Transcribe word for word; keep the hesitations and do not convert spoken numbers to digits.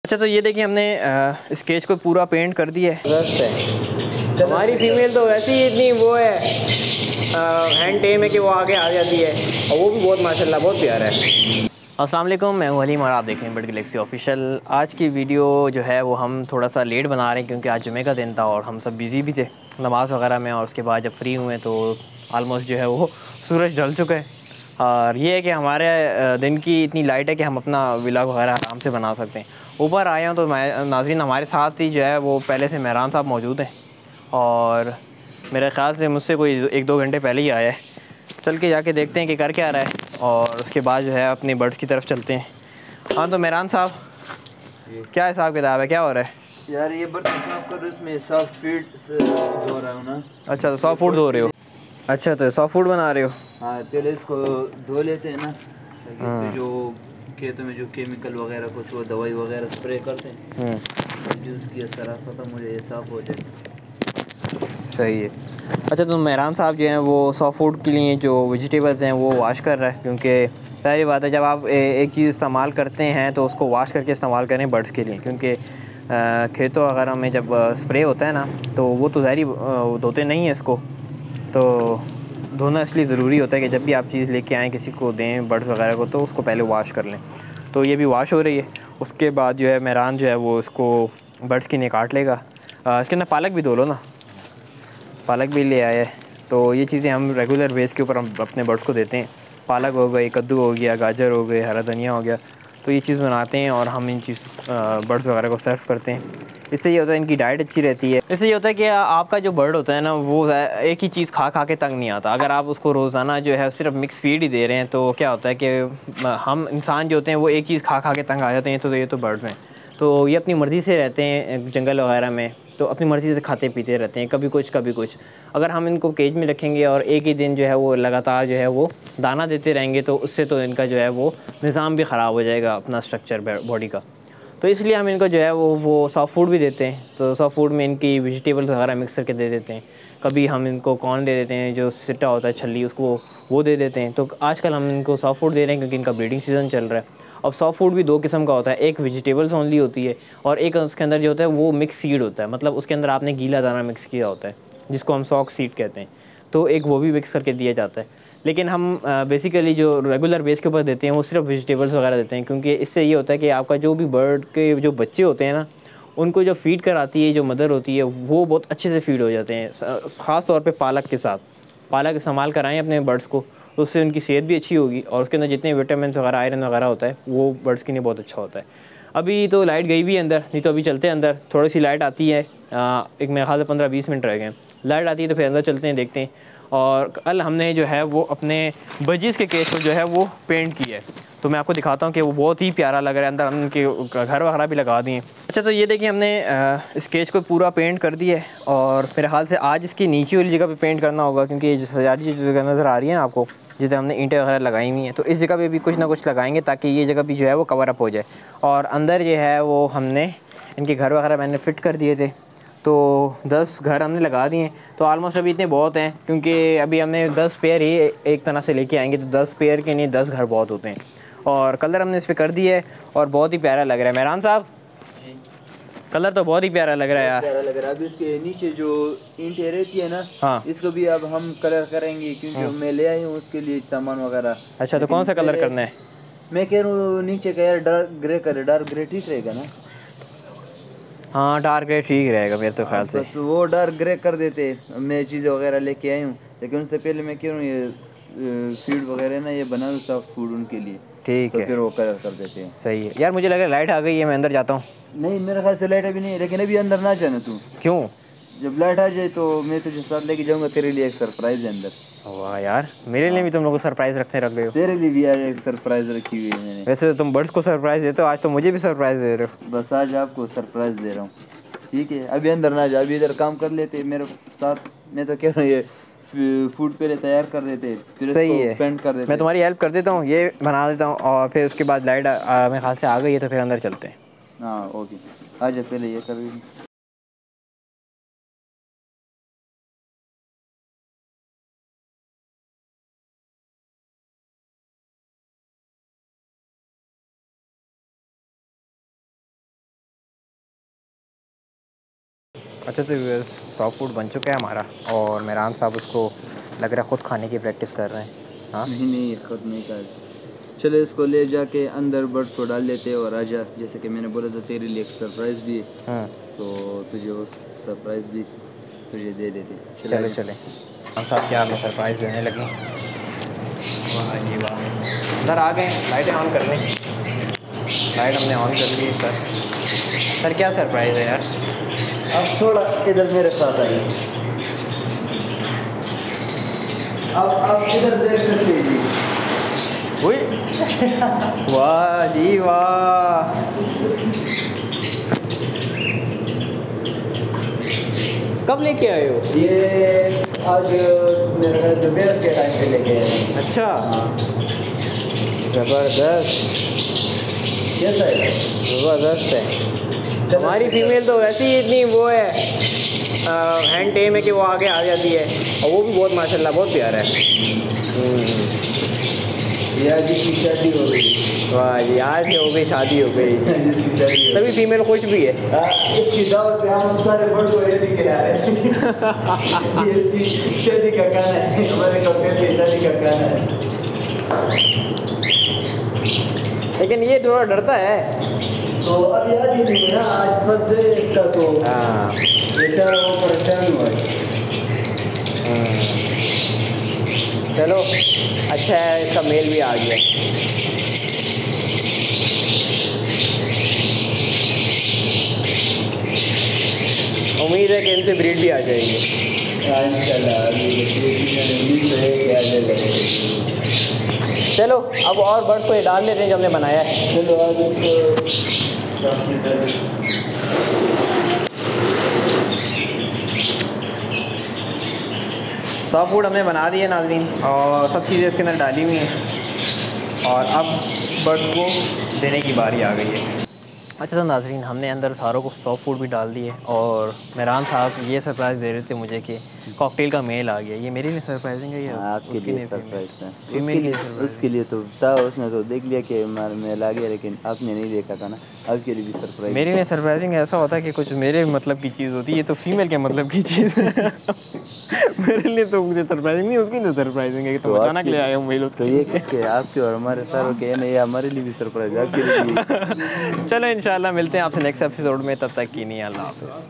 अच्छा, तो ये देखिए हमने इस केज को पूरा पेंट कर दिया है। है हमारी फीमेल तो वैसे ही इतनी वो है, हैंड टेम है कि वो आगे आ जाती है, और वो भी बहुत माशाल्लाह बहुत प्यारा है। अस्सलाम वालेकुम, मैं हूं हलीम और आप देख रहे हैं बर्ड गैलेक्सी ऑफिशियल। आज की वीडियो जो है वो हम थोड़ा सा लेट बना रहे हैं क्योंकि आज जुमे का दिन था और हम सब बिज़ी भी थे नमाज़ वगैरह में, और उसके बाद जब फ्री हुए तो आलमोस्ट जो है वो सूरज ढल चुका है। और ये है कि हमारे दिन की इतनी लाइट है कि हम अपना व्लॉग वगैरह आराम से बना सकते हैं। ऊपर आए हैं तो मैं नाज़रीन हमारे साथ ही जो है वो पहले से मेहरान साहब मौजूद हैं, और मेरे ख़्याल से मुझसे कोई एक दो घंटे पहले ही आया है। चल के जाके देखते हैं कि कर क्या रहा है, और उसके बाद जो है अपनी बर्ड्स की तरफ चलते हैं। हाँ, तो मेहरान साहब क्या हिसाब किताब है, क्या हो रहा है? यार ये बर्तन साफ कर, इसमें सॉफ्ट फीड धो रहा हूँ ना। अच्छा, तो सॉफ्ट फूड धो रहे हो? अच्छा, तो सॉफ्ट फूड बना रहे हो? हाँ, पहले इसको धो लेते हैं ना, ताकि इस पे जो खेतों में जो केमिकल वगैरह कुछ वो दवाई वगैरह स्प्रे करते हैं जो उसकी असर खत्म हो जाए, साफ़ हो जाए। सही है। अच्छा, तो मेहरान साहब जो हैं वो सॉफ्ट फूड के लिए जो वेजिटेबल्स हैं वो वॉश कर रहा है, क्योंकि सारी बात है जब आप ए, एक चीज़ इस्तेमाल करते हैं तो उसको वॉश करके इस्तेमाल करें बर्ड्स के लिए, क्योंकि खेतों वगैरह में जब स्प्रे होता है ना तो वो तो ज़ाहिर धोते नहीं है इसको, तो धोना इसलिए ज़रूरी होता है कि जब भी आप चीज़ लेके आएँ किसी को दें बर्ड्स वगैरह को तो उसको पहले वॉश कर लें। तो ये भी वॉश हो रही है, उसके बाद जो है मेहरान जो है वो इसको बर्ड्स के लिए काट लेगा। इसके अंदर पालक भी धो लो ना, पालक भी ले आए हैं। तो ये चीज़ें हम रेगुलर बेस के ऊपर हम अपने बर्ड्स को देते हैं। पालक हो गई, कद्दू हो गया, गाजर हो गए, हरा धनिया हो गया, तो ये चीज़ बनाते हैं और हम इन चीज़ बर्ड्स वगैरह को सर्व करते हैं। इससे ये होता है इनकी डाइट अच्छी रहती है। इससे ये होता है कि आपका जो बर्ड होता है ना वो एक ही चीज़ खा खा के तंग नहीं आता। अगर आप उसको रोज़ाना जो है सिर्फ मिक्स फीड ही दे रहे हैं तो क्या होता है कि हम इंसान जो होते हैं वो एक चीज़ खा खा के तंग आ जाते हैं। तो ये तो बर्ड्स हैं, तो ये अपनी मर्ज़ी से रहते हैं जंगल वगैरह में, तो अपनी मर्ज़ी से खाते पीते रहते हैं, कभी कुछ कभी कुछ। अगर हम इनको केज में रखेंगे और एक ही दिन जो है वो लगातार जो है वो दाना देते रहेंगे तो उससे तो इनका जो है वो निज़ाम भी ख़राब हो जाएगा, अपना स्ट्रक्चर बॉडी का। तो इसलिए हम इनको जो है वो वो सॉफ्ट फूड भी देते हैं। तो सॉफ्ट फूड में इनकी वेजिटेबल्स वगैरह मिक्स करके दे देते हैं। कभी हम इनको कॉर्न दे देते हैं, जो सिट्टा होता है छल्ली, उसको वो दे देते हैं। तो आजकल हम इनको सॉफ्ट फूड दे रहे हैं क्योंकि इनका ब्रीडिंग सीज़न चल रहा है। अब सॉफ्ट फूड भी दो किस्म का होता है, एक वेजिटेबल्स ओनली होती है और एक उसके अंदर जो होता है वो मिक्स सीड होता है, मतलब उसके अंदर आपने गीला दाना मिक्स किया होता है जिसको हम सॉक सीड कहते हैं। तो एक वो भी मिक्स करके दिया जाता है। लेकिन हम बेसिकली जो रेगुलर बेस के ऊपर देते हैं वो सिर्फ वेजिटेबल्स वगैरह देते हैं, क्योंकि इससे ये होता है कि आपका जो भी बर्ड के जो बच्चे होते हैं ना उनको जो फीड कराती है जो मदर होती है वो बहुत अच्छे से फीड हो जाते हैं, ख़ास तौर पे पालक के साथ। पालक इस्तेमाल कराएं अपने बर्ड्स को तो उससे उनकी सेहत भी अच्छी होगी, और उसके अंदर जितने विटामिन वगैरह आयरन वगैरह होता है वो बर्ड्स के लिए बहुत अच्छा होता है। अभी तो लाइट गई भी है अंदर, नहीं तो अभी चलते हैं अंदर। थोड़ी सी लाइट आती है, आ, एक मेरे ख्याल से पंद्रह बीस मिनट रह गए। लाइट आती है तो फिर अंदर चलते हैं, देखते हैं। और कल हमने जो है वो अपने बजीज़ के केस को जो है वो पेंट किया है, तो मैं आपको दिखाता हूँ कि वो बहुत ही प्यारा लग रहा है। अंदर हम उनके घर वगैरह भी लगा दिए। अच्छा, तो ये देखिए हमने इस केज को पूरा पेंट कर दिया है, और मेरे ख्याल से आज इसकी नीचे वाली जगह पे पेंट करना होगा, क्योंकि ये जो सजारी जो जगह नज़र आ रही है ना आपको, जिसे हमने ईंटें वगैरह लगाई हुई हैं, तो इस जगह पे भी कुछ ना कुछ लगाएंगे ताकि ये जगह भी जो है वो कवर अप हो जाए। और अंदर जो है वो हमने इनके घर वगैरह मैंने फ़िट कर दिए थे, तो दस घर हमने लगा दिए हैं। तो आलमोस्ट अभी इतने बहुत हैं, क्योंकि अभी हमने दस पेयर ही एक तरह से लेके आएंगे, तो दस पेयर के लिए दस घर बहुत होते हैं। और कलर हमने इस पर कर दिया है और बहुत ही प्यारा लग रहा है। मेहरान साहब, कलर तो बहुत ही प्यारा लग रहा है यार। प्यारा लग रहा है। अब इसके नीचे जो ईंटें रहती है ना, हाँ, इसको भी अब हम कलर करेंगे, क्योंकि मैं ले आई हूँ उसके लिए सामान वगैरह। अच्छा, तो कौन सा कलर करना है? मैं कह रहा हूँ नीचे का यार dark grey colour, dark grey ठीक रहेगा ना? हाँ, डार्क ग्रे ठीक रहेगा मेरे तो ख्याल से। बस वो डार्क ग्रे कर देते। मैं चीज़ें वगैरह लेके आई हूँ, लेकिन उससे पहले मैं कह रहा हूँ ये फीड वगैरह ना ये बना दूँ सॉफ्ट फूड उनके लिए, ठीक तो है, फिर वो कलर कर देते हैं। सही है यार। मुझे लग रहा है लाइट आ गई है, मैं अंदर जाता हूँ। नहीं, मेरे ख्याल से लाइट अभी नहीं है, लेकिन अभी अंदर ना जाना तू। क्यों? जब लाइट आ जाए तो मैं तुझे साथ लेके जाऊंगा, तेरे लिए एक सरप्राइज है अंदर। वाह यार, मेरे लिए भी तुम लोग को सरप्राइज रखते रख गए हो। तेरे लिए भी यार एक सरप्राइज रखी हुई है मैंने। वैसे तो तुम बर्ड्स को सरप्राइज देते हो, आज तो मुझे भी सरप्राइज दे रहे हो। बस आज आपको सरप्राइज दे रहा हूँ, ठीक है? अभी अंदर ना जा, अभी इधर काम कर लेते मेरे साथ। मैं तो कह रहा हूँ ये फूड पहले तैयार कर देते, फिर सही इसको है, पेंट कर देते। मैं तुम्हारी हेल्प कर देता हूँ, ये बना देता हूँ, और फिर उसके बाद लाइट मेरे ख्याल से आ गई है तो फिर अंदर चलते हैं। हाँ ओके, आ जा, पहले ये कर। अच्छा तो सॉफ्ट फूड बन चुका है हमारा और मेहरान साहब उसको लग रहा है ख़ुद खाने की प्रैक्टिस कर रहे हैं। हाँ नहीं नहीं खुद नहीं कर। चलो इसको ले जाके अंदर बर्ड्स को डाल देते हैं और आजा, जैसे कि मैंने बोला था तेरे लिए एक सरप्राइज़ भी है, तो तुझे वो सरप्राइज़ भी तुझे दे देते। चले चले हम साहब क्या हमें सरप्राइज़ देने लगे। वाह जी वाह, अंदर आ गए, लाइटें ऑन कर लें। लाइट हमने ऑन कर ली सर। सर क्या सरप्राइज़ है यार? अब थोड़ा इधर मेरे साथ आइए। अब अब इधर देख सकते हैं जी। वही वाह जी वाह, कब लेके आए हो? ये आज मेरे दोपहर के टाइम पे लेके आए। अच्छा हाँ ज़बरदस्त, कैसा है? ज़बरदस्त है। हमारी फीमेल तो वैसे ही इतनी वो है, हैंड टेम है कि वो आगे आ जाती है, और वो भी बहुत माशाल्लाह बहुत प्यारा है। यार जिसकी शादी हो गई। वाह जी, आज ही हो गई, शादी हो गई, तभी फीमेल खुश भी है। इसकी दावत पे हम सारे बर्ड को ये भी खिला रहे हैं। ये इसकी शादी का गाना है, हमारे कपड़े की शादी का गाना है। लेकिन ये थोड़ा डरता है। तो अभी आज ही नहीं है ना, आज फर्स्ट डे इसका, तो हाँ बेचारा वो परेशान हुआ है। चलो अच्छा है, इसका मेल भी आ गया। उम्मीद है कि इनसे ब्रीड भी आ जाएगी इंशाल्लाह। चलो अब और बर्ड को ये डाल देते हैं जो हमने बनाया है। चलो आज इसको सॉफ्ट फूड हमने बना दिया नाज़रीन, और सब चीज़ें इसके अंदर डाली हुई हैं, और अब बर्ड्स को देने की बारी आ गई है। अच्छा तो नाज़रीन हमने अंदर सारों को सॉफ्ट फूड भी डाल दिए, और मेहरान साहब ये सरप्राइज़ दे रहे थे मुझे कि कॉकटेल का मेल आ गया। ये मेरे लिए सरप्राइजिंग है या आपके लिए सरप्राइज था? फीमेल के लिए? उसके लिए तो था, उसने तो देख लिया कि मेल आ गया, लेकिन आपने नहीं देखा था ना, आपके लिए भी सरप्राइज। मेरे लिए सरप्राइजिंग ऐसा होता है कि कुछ मेरे मतलब की चीज़ होती है, ये तो फीमेल के मतलब की चीज़ है। मेरे लिए तो मुझे सरप्राइजिंग नहीं, उसकी तो सरप्राइजिंग है कि तुम अचानक ले आए हो मेल उसको। तो ये किसके, आपके और हमारे सारों के? नहीं, हमारे लिए भी सरप्राइज, आपके लिए भी। चलो इंशाल्लाह मिलते हैं आपसे नेक्स्ट एपिसोड में, तब तक की नहीं, अल्लाह हाफ़िज़।